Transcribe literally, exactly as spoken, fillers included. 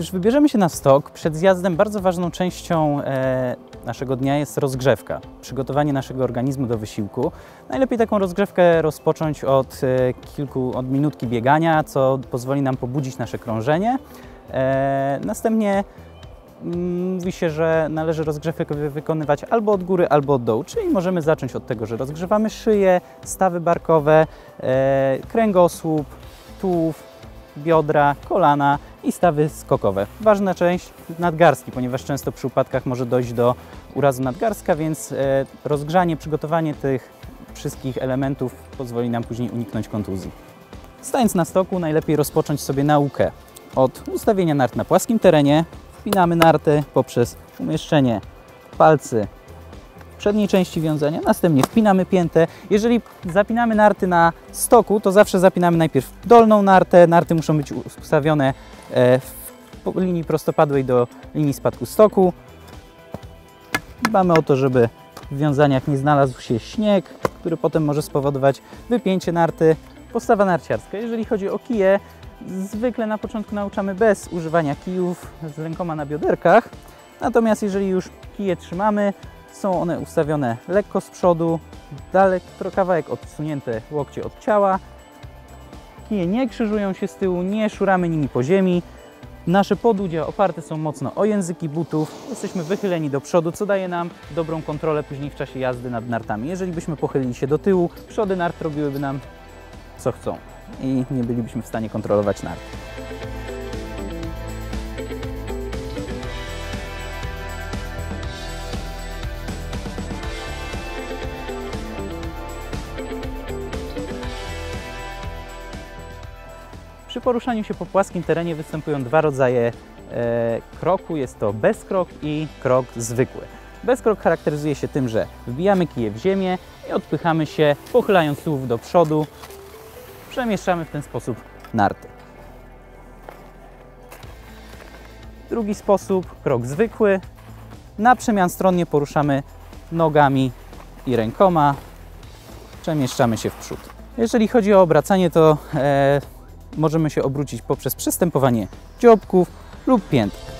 już wybierzemy się na stok, przed zjazdem bardzo ważną częścią e, naszego dnia jest rozgrzewka. Przygotowanie naszego organizmu do wysiłku. Najlepiej taką rozgrzewkę rozpocząć od e, kilku, od minutki biegania, co pozwoli nam pobudzić nasze krążenie. E, następnie mm, mówi się, że należy rozgrzewkę wykonywać albo od góry, albo od dołu. Czyli możemy zacząć od tego, że rozgrzewamy szyję, stawy barkowe, e, kręgosłup, tułów, biodra, kolana i stawy skokowe. Ważna część nadgarstki, ponieważ często przy upadkach może dojść do urazu nadgarstka, więc e, rozgrzanie, przygotowanie tych wszystkich elementów pozwoli nam później uniknąć kontuzji. Stając na stoku, najlepiej rozpocząć sobie naukę od ustawienia nart na płaskim terenie. Wpinamy narty poprzez umieszczenie palcy w przedniej części wiązania, następnie wpinamy piętę. Jeżeli zapinamy narty na stoku, to zawsze zapinamy najpierw dolną nartę. Narty muszą być ustawione w linii prostopadłej do linii spadku stoku. Dbamy o to, żeby w wiązaniach nie znalazł się śnieg, który potem może spowodować wypięcie narty. Postawa narciarska. Jeżeli chodzi o kije, zwykle na początku nauczamy bez używania kijów z rękoma na bioderkach. Natomiast jeżeli już kije trzymamy, są one ustawione lekko z przodu, daleko, kawałek odsunięte łokcie od ciała. Kije nie krzyżują się z tyłu, nie szuramy nimi po ziemi. Nasze podudzia oparte są mocno o języki butów. Jesteśmy wychyleni do przodu, co daje nam dobrą kontrolę później w czasie jazdy nad nartami. Jeżeli byśmy pochylili się do tyłu, przody nart robiłyby nam co chcą i nie bylibyśmy w stanie kontrolować nart. Przy poruszaniu się po płaskim terenie występują dwa rodzaje e, kroku. Jest to bezkrok i krok zwykły. Bezkrok charakteryzuje się tym, że wbijamy kije w ziemię i odpychamy się, pochylając tułów do przodu. Przemieszczamy w ten sposób narty. Drugi sposób, krok zwykły. Na przemian stronnie poruszamy nogami i rękoma. Przemieszczamy się w przód. Jeżeli chodzi o obracanie, to e, możemy się obrócić poprzez przestępowanie dziobków lub pięt.